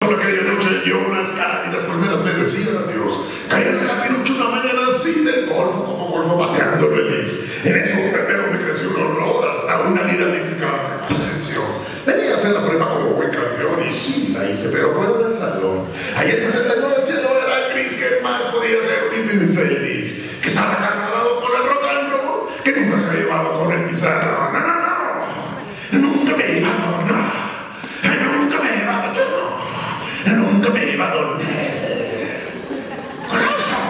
Solo aquella noche yo unas carátidas palmeras me decían adiós. Caí en la capirucha una mañana así del golfo, como golfo bateando feliz. En eso pero me creció un horror hasta una lira lítica atención. Venía a hacer la prueba como buen campeón y sí la hice, pero fuera del salón. Ahí en 69 el cielo era gris, que más podía ser un infeliz. Que estaba cargado con el rock and roll, que nunca se había llevado con el pizarro. No, no, no. Nunca me he llevado, no. Nunca me he llevado, yo no. Nunca me he llevado, no. Con eso.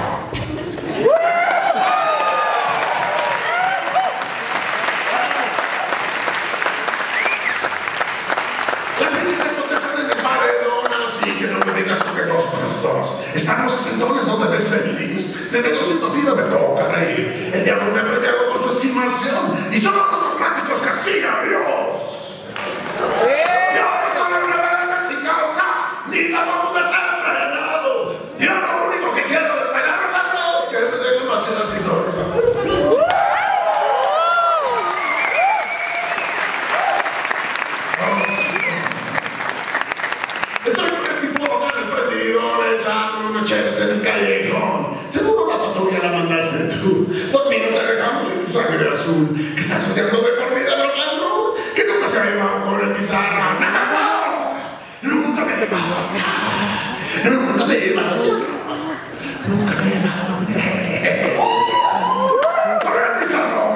La feliz se contestan en el paredón, así que no me digas que dos más dos. Estamos sesentones, no te ves feliz. Desde la última fila me toca reír. El diablo me ha premiado con su estimación. Y solo los dogmáticos castigan a Dios. Dios no sabe una verga sin causa, ni tampoco desenfrenado. Yo lo único que quiero es bailar rock and roll, que me dejen vacilar sin dolor. Estoy con el tipo acá en el prendidor, echando unos cheves en el callejón. Seguro la patrulla la mandaste tú. Por mí no te dejamos en tu sangre azul. Que estás odiando de por vida rock and roll, que nunca se ha llevado con el pizarra. ¡No, no, no! Nunca me he llevado nada. Nunca me he llevado nada. Nunca me he llevado nada. Con el pizarro.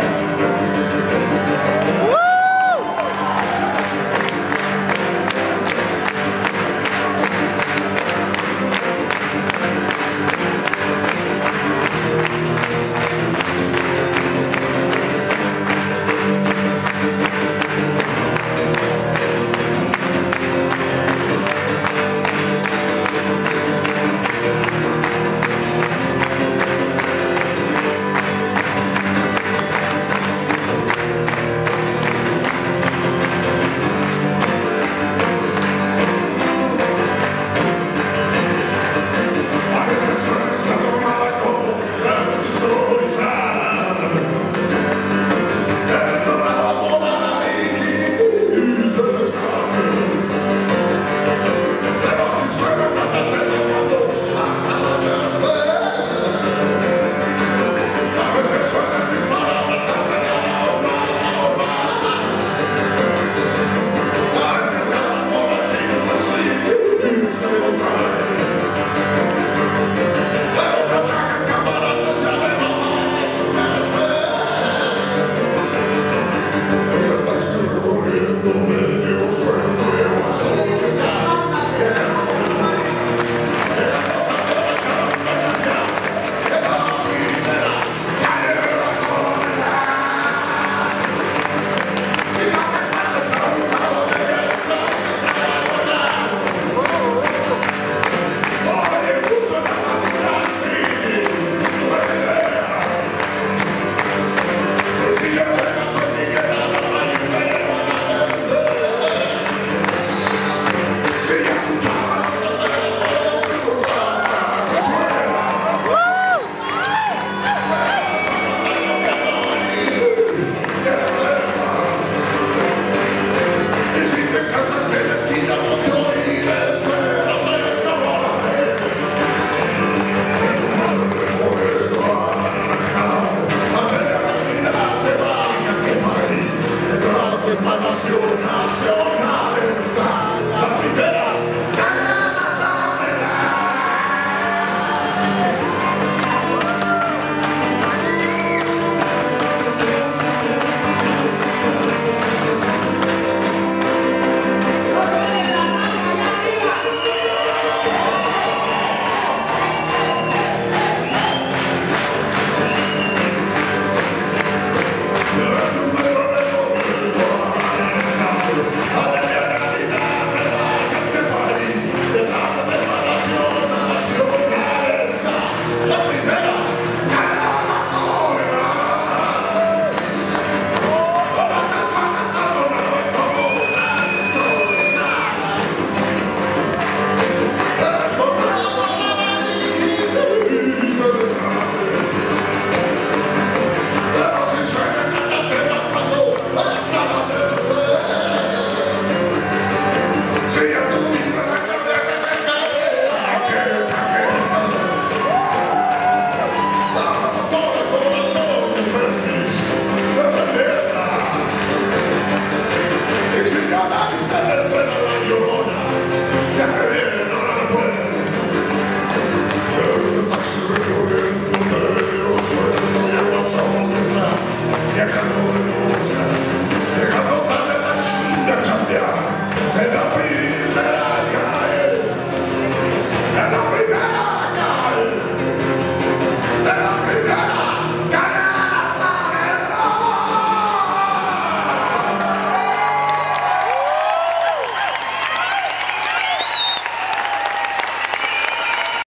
mamá que se me suena la llorona.